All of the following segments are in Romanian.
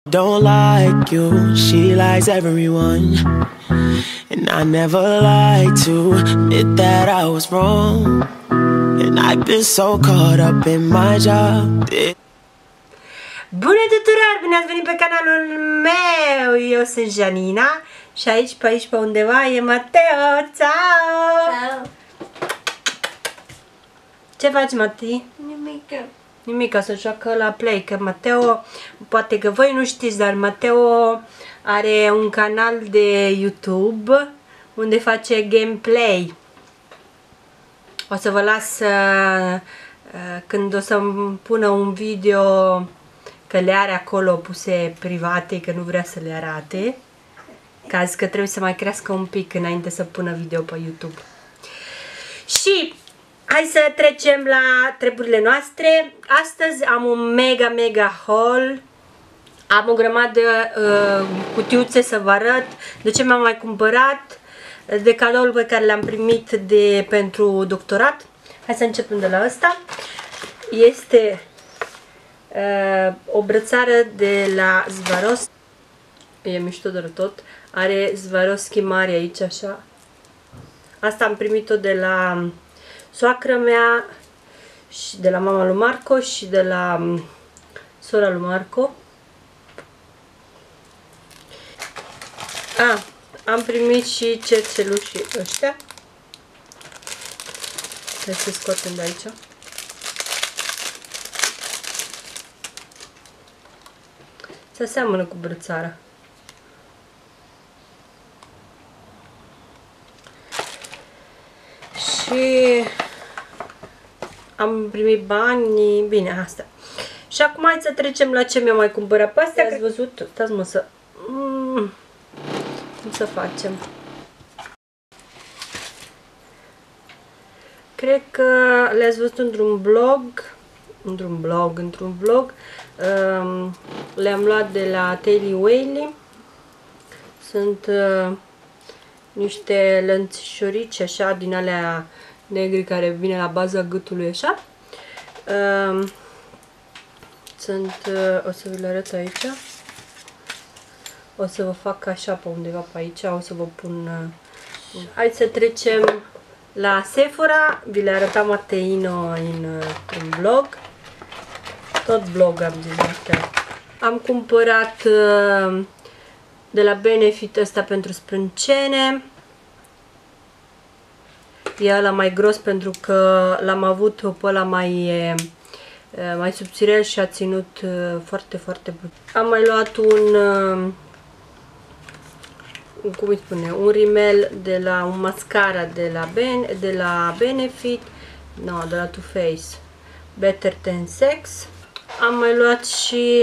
Don't like you, she likes everyone. And I never like to admit that I was wrong. And I've been so caught up in my job. Bună tuturor! Bine ați venit pe canalul meu! Eu sunt Janina și aici, pe undeva, e Mateo! Ciao! Ciao! Ce faci, Mati? Nimic. Nimic, să joacă la Play, că Mateo, poate că voi nu știți, dar Mateo are un canal de YouTube unde face gameplay. O să vă las când o să-mi pună un video, că le are acolo puse private, că nu vrea să le arate, că a zis că trebuie să mai crească un pic înainte să pună video pe YouTube. Și hai să trecem la treburile noastre. Astăzi am un mega haul. Am o grămadă cutiuțe să vă arăt de ce mi-am mai cumpărat, de cadoul pe care l-am primit pentru doctorat. Hai să începem de la ăsta. Este o brățară de la Swarovski. E mișto de tot. Are Swarovski mare aici, așa. Asta am primit-o de la soacră mea și de la mama lui Marco și de la sora lui Marco. Am primit și cercelușii ăștia. Trebuie să scoatem de aici. Se seamănă cu brățara. Și am primit bani, bine, asta. Și acum hai să trecem la ce mi-am mai cumpărat pe astea. Ați văzut? Stați mă să... Cum să facem? Cred că le-ați văzut într-un vlog. Le-am luat de la Taily Waily. Sunt niște lănțișorici așa din alea negri care vine la baza gâtului așa. O să vi le arăt aici. O să vă fac așa pe undeva pe aici, o să vă pun... Hai să trecem la Sephora. Vi le arătam Mateino într-un vlog. Tot vlog am zis astea. Am cumpărat de la Benefit ăsta pentru sprâncene. E ăla mai gros pentru că l-am avut pe ăla mai subțirel și a ținut foarte bun. Am mai luat cum îi spune, un rimel un mascara de la Benefit, de la Too Faced, Better Than Sex. Am mai luat și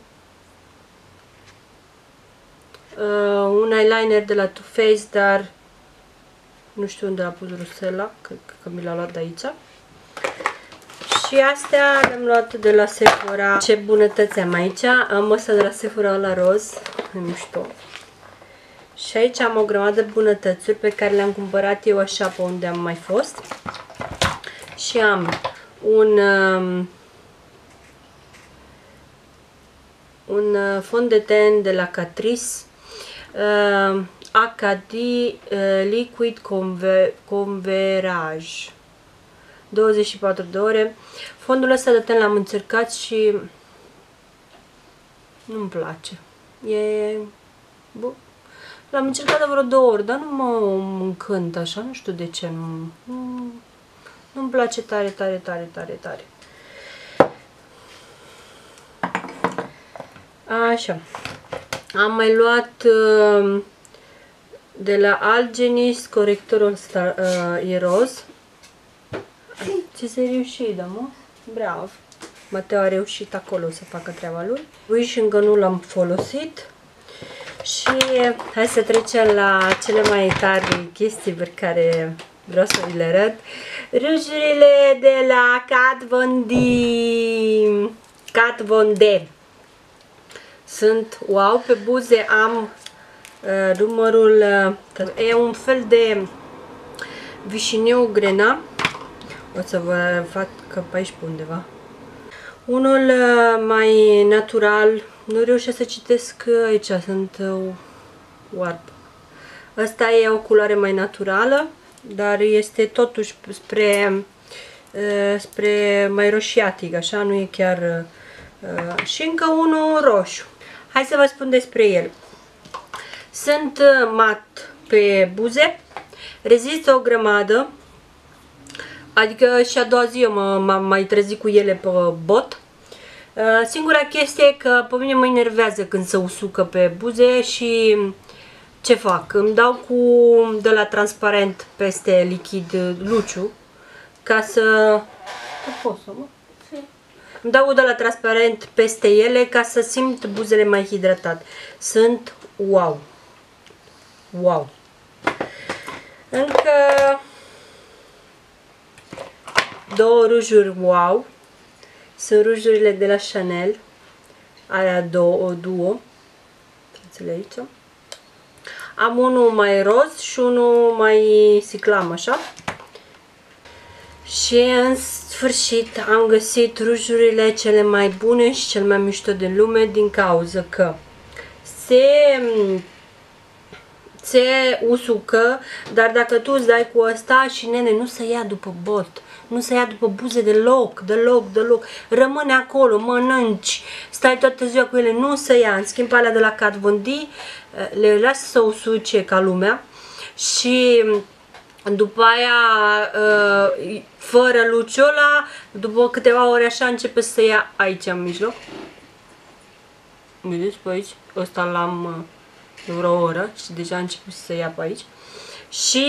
un eyeliner de la Too Faced, dar nu știu unde a pus Rusela, cred că mi l-a luat de aici. Și astea le-am luat de la Sephora. Ce bunătăți am aici? Am ăsta de la Sephora la roz, e mișto. Și aici am o grămadă de bunătățuri pe care le-am cumpărat eu așa pe unde am mai fost. Și am un fond de ten de la Catrice, Acadie Liquid Converage, 24 de ore. Fondul ăsta de ten l-am încercat și nu-mi place. L-am încercat de vreo 2 ori, dar nu mă încântă așa, nu știu de ce, nu-mi place tare. Așa. Am mai luat de la Algenis corectorul ăsta, e roz. Ți se reușit, da, mă? Bravo! Mateo a reușit acolo să facă treaba lui. Uși încă nu l-am folosit. Și hai să trecem la cele mai tari chestii pe care vreau să vi le arăt. Rujurile de la Kat Von D. Sunt wow, pe buze am numărul, e un fel de vișineu grena. O să vă fac pe aici pe undeva. Unul mai natural Nu reușesc să citesc aici, sunt warp. Asta e o culoare mai naturală, dar este totuși spre mai roșiatic, așa, nu e chiar... și încă unul roșu. Hai să vă spun despre el. Sunt mat pe buze, rezistă o grămadă, adică și a doua zi eu m-am mai trezit cu ele pe bot. Singura chestie e că pe mine mă enervează când se usucă pe buze și ce fac? Îmi dau cu de la transparent peste lichid luciu ca să... Îmi dau de la transparent peste ele ca să simt buzele mai hidratate. Sunt wow! Wow! Încă două rujuri wow. Sunt rujurile de la Chanel. Alea două, duo. Uitați-le aici. Am unul mai roz și unul mai siclam, așa. Și în sfârșit am găsit rujurile cele mai bune și cel mai mișto din lume, din cauza că se usucă, dar dacă tu îți dai cu asta și nene, nu se ia după bot, nu se ia după buze deloc, rămâne acolo, mănânci, stai toată ziua cu ele, nu se ia. În schimb, alea de la Kat Von D le lasă să usuce ca lumea și după aia, fără luciul ăla, după câteva ore așa, începe să se ia aici în mijloc. Vedeți pe aici? Ăsta l-am de vreo oră și deja a început să se ia pe aici. Și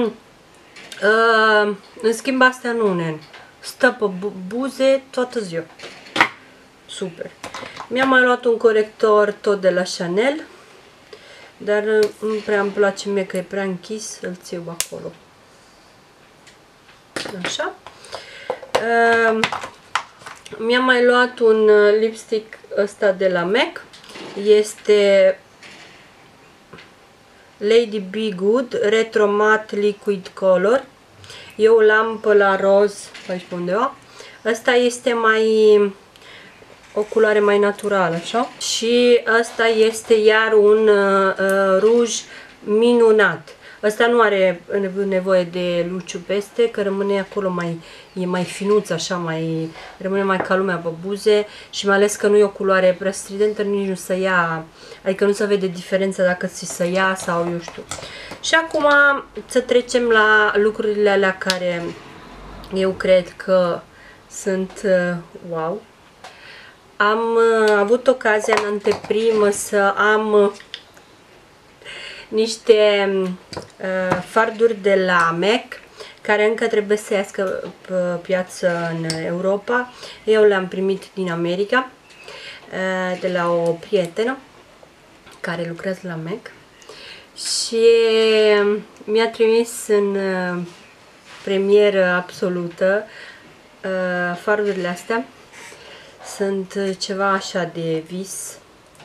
în schimb astea nu, nen. Stă pe buze toată ziua. Super. Mi-am mai luat un corector tot de la Chanel, dar nu prea îmi place mie că e prea închis, îl țiu acolo. Așa. Mi-am mai luat un lipstick ăsta de la MAC. Este Lady Be Good Retro Matte Liquid Color. Eu l-am pe la roz, aici pe undeva. Ăsta este mai o culoare mai naturală, așa. Și ăsta este iar un ruj minunat. Ăsta nu are nevoie de luciu peste, că rămâne acolo e mai finuț, așa, rămâne mai ca lumea pe buze și mai ales că nu e o culoare prea stridentă, nici nu se ia, adică nu se vede diferența dacă ți se ia sau eu știu. Și acum să trecem la lucrurile alea care eu cred că sunt wow. Am avut ocazia în anteprimă să am niște farduri de la MAC care încă trebuie să iască pe piață în Europa. Eu le-am primit din America de la o prietenă care lucrează la MAC și mi-a trimis în premieră absolută fardurile astea. Sunt ceva așa de vis.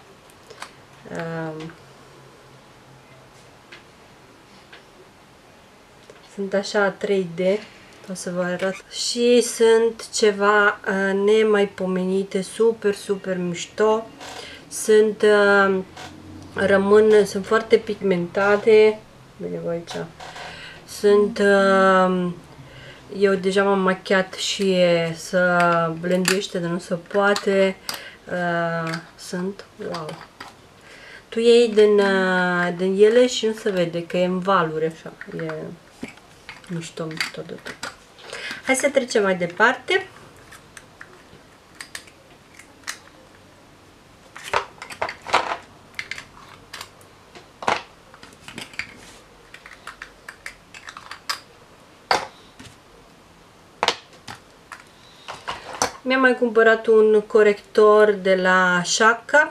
Sunt așa 3D, o să vă arăt. Și sunt ceva nemaipomenite, super mișto. Sunt foarte pigmentate. Bine, voi aici. Eu deja m-am machiat și să blenduiește, dar nu se poate. Sunt wow. Tu iei din ele și nu se vede că e în valuri așa. E mișto de tot. Hai să trecem mai departe. Mi-am mai cumpărat un corector de la Shaka.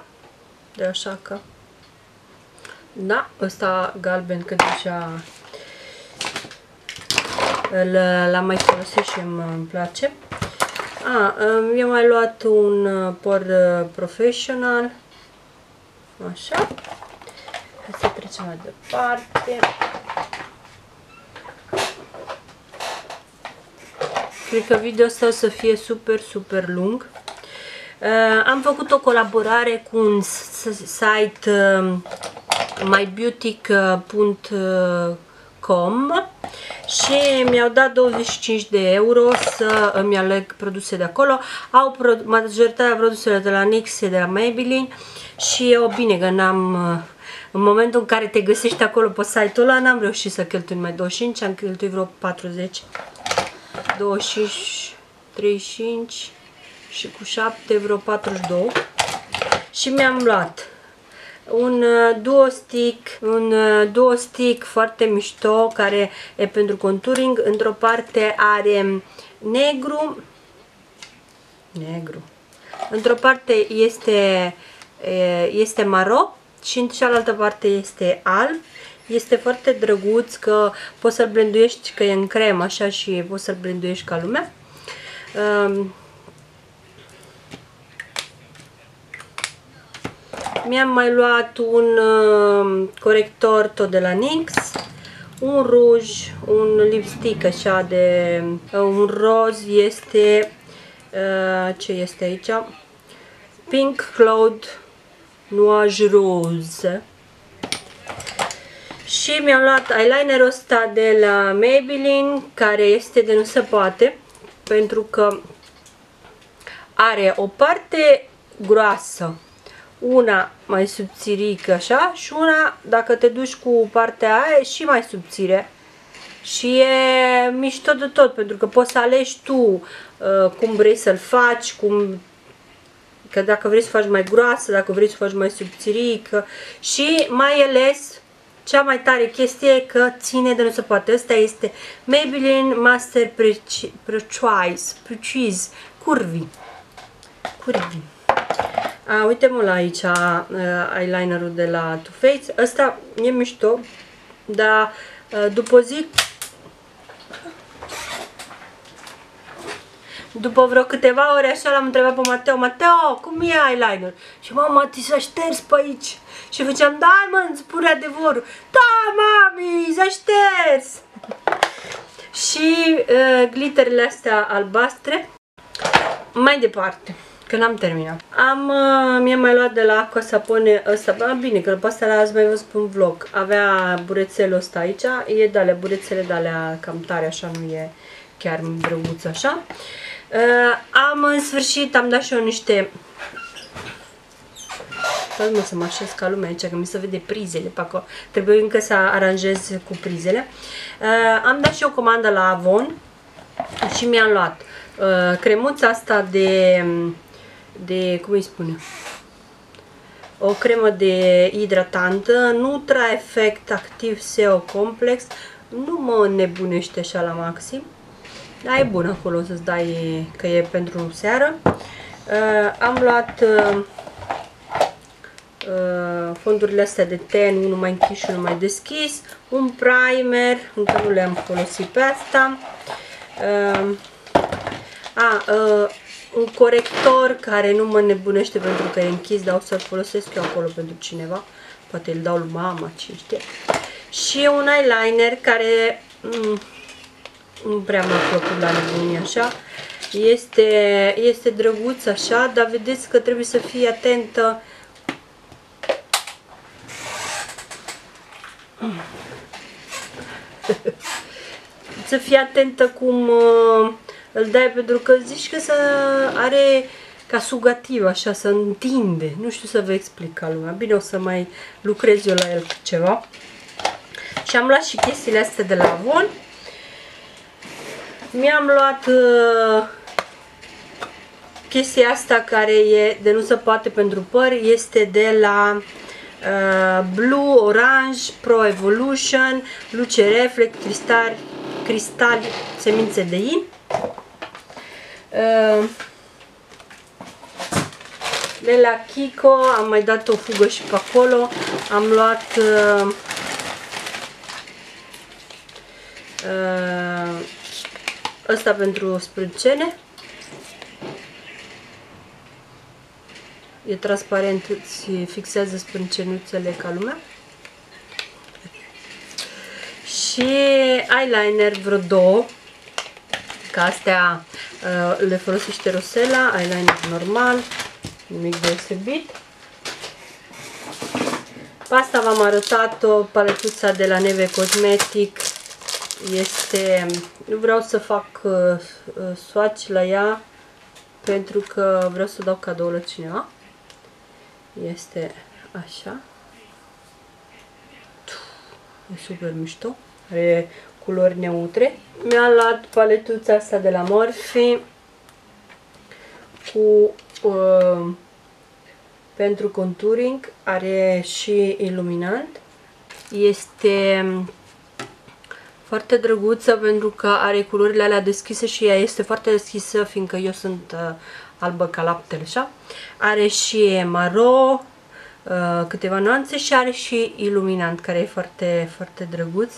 Da, ăsta galben, că deja l-am mai folosit și îmi place. Mi-am mai luat un por professional. Așa. Hai să trecem mai departe. Cred că video ăsta o să fie super lung. Am făcut o colaborare cu un site mybeautic.com și mi-au dat 25 de euro să îmi aleg produse de acolo. Au majoritatea produselor de la NYX și de la Maybelline și e bine că n-am... În momentul în care te găsești acolo pe site-ul ăla, n-am reușit să cheltui numai 25, am cheltuit vreo 40, 25, 35 și cu 7 vreo 42 și mi-am luat un duo stick foarte mișto care e pentru contouring. Într-o parte are negru, într-o parte este maro și în cealaltă parte este alb. Este foarte drăguț că poți să-l blenduiești, că e în cremă așa și poți să-l blenduiești ca lumea. Mi-am mai luat un corector tot de la NYX, un ruj, un lipstick așa de un roz, este ce este aici? Pink Cloud Nuage Rose. Și mi-am luat eyelinerul ăsta de la Maybelline, care este de nu se poate, pentru că are o parte groasă, una mai subțirică așa și una, dacă te duci cu partea aia, e și mai subțire și e mișto de tot, pentru că poți să alegi tu cum vrei să-l faci, că dacă vrei să faci mai groasă, dacă vrei să faci mai subțirică și mai ales cea mai tare chestie e că ține de nu se poate. Ăsta este Maybelline Master Precise Curvy. Uite-mă la aici eyelinerul de la Too Faced. Ăsta e mișto, dar după vreo câteva ore așa l-am întrebat pe Mateo, cum e eyeliner? Și mama, ți s-a șters pe aici. Și făceam, da, mă, îmi spune adevărul. Da, mami, s-a șters. Și glitterele astea albastre. Mai departe, că n-am terminat. Mi-am mai luat de la Aqua Sapone ăsta, bine, că pe asta l-ați mai văzut pe un vlog. Avea burețelul ăsta aici, e de alea, burețele de alea cam tare, așa, nu e chiar drăguț așa. În sfârșit, am dat și eu niște... Stai să mă așez ca lumea aici, că mi se vede prizele pe acolo. Trebuie încă să aranjez cu prizele. Am dat și o comandă la Avon și mi-am luat cremuța asta de cum îi spune? O cremă de hidratantă, Nutra Effect Active SEO Complex. Nu mă nebunește așa la maxim. Dar e bun acolo să-ți dai că e pentru seară. Am luat fondurile astea de ten, unul mai închis și unul mai deschis, un primer, încă nu le-am folosit pe asta, un corector care nu mă nebunește pentru că e închis, dar o să-l folosesc eu acolo pentru cineva, poate îl dau lui mama, cine știe, și un eyeliner care nu prea m-a plăcut la nebunie așa, este drăguț așa, dar vedeți că trebuie să fii atentă. Să fii atentă cum îl dai, pentru că zici că are ca sugativ, așa, să întinde. Nu știu să vă explic ca lumea. Bine, o să mai lucrez eu la el ceva. Și am luat și chestiile astea de la Avon. Mi-am luat chestia asta care e de nu se poate pentru păr. Este de la Blue Orange Pro Evolution Luce Reflect Cristal semințe de in. De la Kiko am mai dat o fugă și pe acolo. Am luat ăsta pentru sprâncene. E transparent, îți fixează sprâncenuțele ca lumea. Și eyeliner vreo două, că astea le folosește Rosella, eyeliner normal. nimic deosebit. Pe asta v-am arătat-o, paletuța de la Neve Cosmetic. Este, nu vreau să fac swatch la ea pentru că vreau să dau cadou la cineva. Este așa. E super mișto. Are culori neutre. Mi-am luat paletuța asta de la Morphe cu pentru contouring. Are și iluminant. Este foarte drăguță pentru că are culorile alea deschise și ea este foarte deschisă fiindcă eu sunt albă ca laptele, așa. Are și maro, câteva nuanțe și are și iluminant care e foarte, foarte drăguț.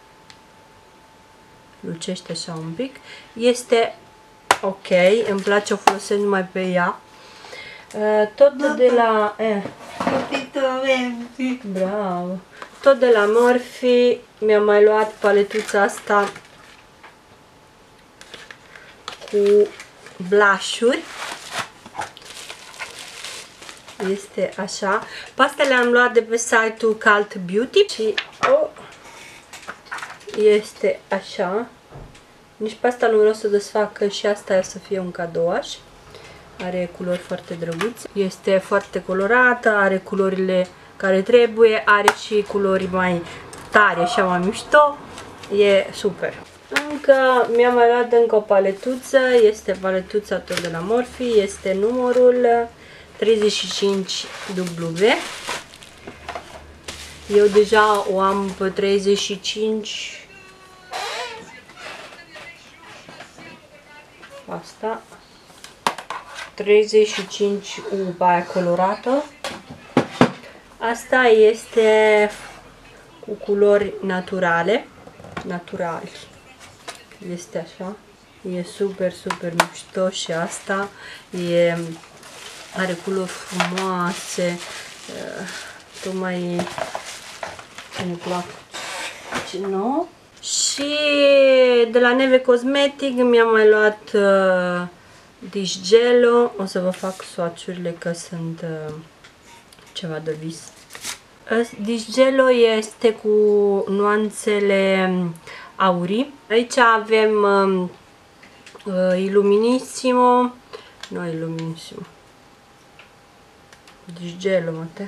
Lucește așa un pic. Este ok, îmi place, o folosesc numai pe ea. Tot de la... Bravo! Tot de la Morphe mi-am mai luat paletuța asta cu blush-uri. Este așa. Pe astea le-am luat de pe site-ul Cult Beauty și este așa. Nici pe asta nu vreau să desfac, că și asta să fie un cadouaș. Are culori foarte drăguțe. Este foarte colorată, are culorile care trebuie, are și culori mai tare, așa mai mișto. E super. Încă mi-am mai luat încă o paletuță. Este paletuța tot de la Morphe. Este numărul 35W. Eu deja o am pe 35. Asta 35U pe aia colorată. Asta este cu culori naturali. Este așa. E super, super mișto și asta. Are culori frumoase. Tocmai îmi plac. Ce nou. Și de la Neve Cosmetic mi-am mai luat Disgelo. O să vă fac swatch-urile că sunt ceva de vis. Disgelo este cu nuanțele aurii. Aici avem Illuminissimo. Nu Illuminissimo. Disgelo, mate.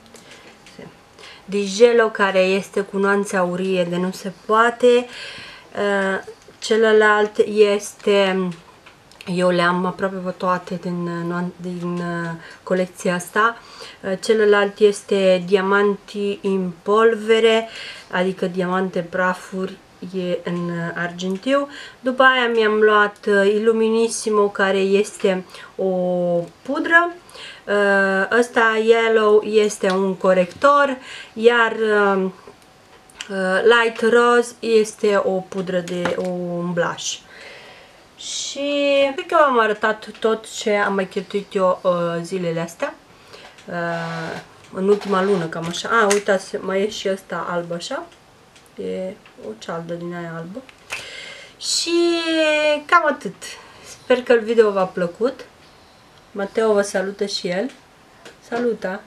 Disgelo care este cu nuanțe aurie de nu se poate. Celălalt este, eu le-am aproape pe toate din colecția asta. Celălalt este diamanti in polvere, adică diamante prafuri, e în argintiu. După aia mi-am luat Illuminissimo care este o pudră. Ăsta yellow este un corector, iar light rose este o pudră de un blush. Și cred că v-am arătat tot ce am mai cheltuit eu zilele astea. În ultima lună, cam așa. Uitați, mai e și ăsta alb așa. E o cealdă din aia albă. Și cam atât. Sper că video v-a plăcut. Mateo vă salută și el. Salută!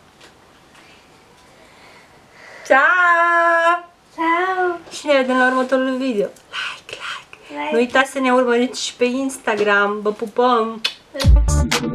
Ciao! Ciao! Și ne vedem la următorul video. Like! Nu uitați să ne urmăriți și pe Instagram. Vă pupăm!